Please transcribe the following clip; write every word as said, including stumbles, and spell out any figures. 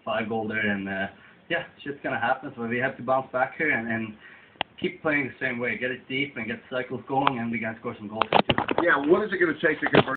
five goal there, and uh, yeah, shit's gonna happen. So we have to bounce back here and, and keep playing the same way. Get it deep and get cycles going, and we can score some goals too. Yeah, what is it going to take to convert?